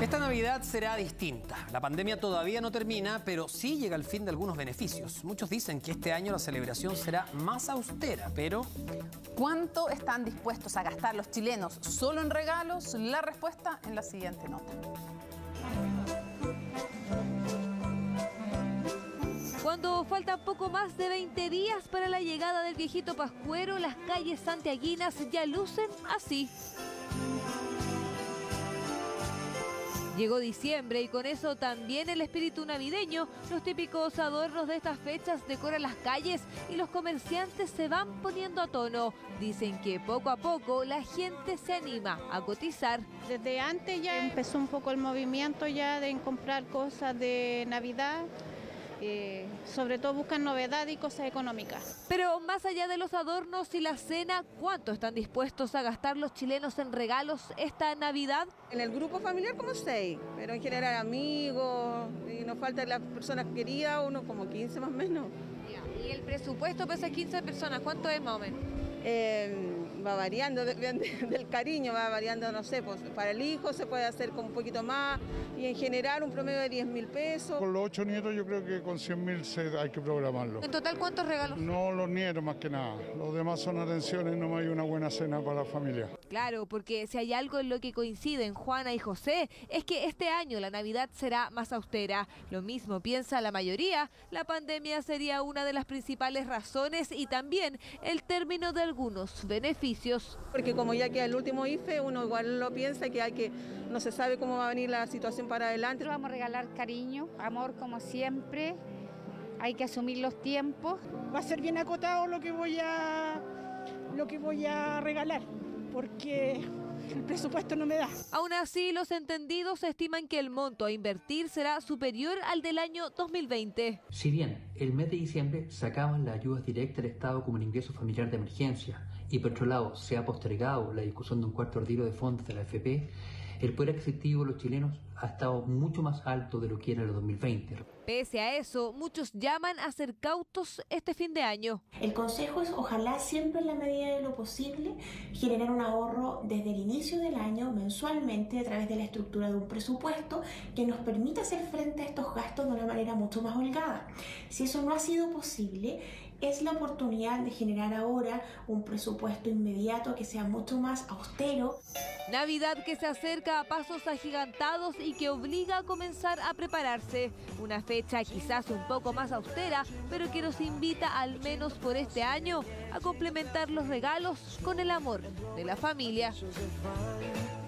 Esta Navidad será distinta. La pandemia todavía no termina, pero sí llega el fin de algunos beneficios. Muchos dicen que este año la celebración será más austera, pero... ¿Cuánto están dispuestos a gastar los chilenos solo en regalos? La respuesta en la siguiente nota. Cuando faltan poco más de 20 días para la llegada del viejito pascuero, las calles santiaguinas ya lucen así. Llegó diciembre y con eso también el espíritu navideño. Los típicos adornos de estas fechas decoran las calles y los comerciantes se van poniendo a tono. Dicen que poco a poco la gente se anima a cotizar. Desde antes ya empezó un poco el movimiento ya de comprar cosas de Navidad. Sobre todo buscan novedad y cosas económicas. Pero más allá de los adornos y la cena, ¿cuánto están dispuestos a gastar los chilenos en regalos esta Navidad? En el grupo familiar como 6, pero en general amigos, y nos faltan las personas queridas, uno como 15 más o menos. ¿Y el presupuesto para esas 15 personas, cuánto es más o menos? Va variando del cariño, va variando, no sé, pues para el hijo se puede hacer con un poquito más y en general un promedio de 10.000 pesos. Con los 8 nietos yo creo que con 100.000 hay que programarlo. ¿En total cuántos regalos? No, los nietos más que nada, los demás son atenciones, no hay una buena cena para la familia. Claro, porque si hay algo en lo que coinciden Juana y José, es que este año la Navidad será más austera. Lo mismo piensa la mayoría, la pandemia sería una de las principales razones y también el término de algunos beneficios. Porque como ya queda el último IFE, uno igual lo piensa que no se sabe cómo va a venir la situación para adelante. Vamos a regalar cariño, amor como siempre, hay que asumir los tiempos. Va a ser bien acotado lo que voy a regalar, porque el presupuesto no me da. Aún así, los entendidos estiman que el monto a invertir será superior al del año 2020. Si bien el mes de diciembre sacaban las ayudas directas del Estado como un ingreso familiar de emergencia y por otro lado se ha postergado la discusión de un cuarto ordinario de fondos de la AFP, el poder adquisitivo de los chilenos ha estado mucho más alto de lo que era en el 2020. Pese a eso, muchos llaman a ser cautos este fin de año. El consejo es ojalá siempre en la medida de lo posible generar un ahorro desde el inicio del año mensualmente a través de la estructura de un presupuesto que nos permita hacer frente a estos gastos de una manera mucho más holgada. Si eso no ha sido posible, es la oportunidad de generar ahora un presupuesto inmediato que sea mucho más austero. Navidad que se acerca a pasos agigantados y que obliga a comenzar a prepararse. Una fecha quizás un poco más austera, pero que nos invita, al menos por este año, a complementar los regalos con el amor de la familia.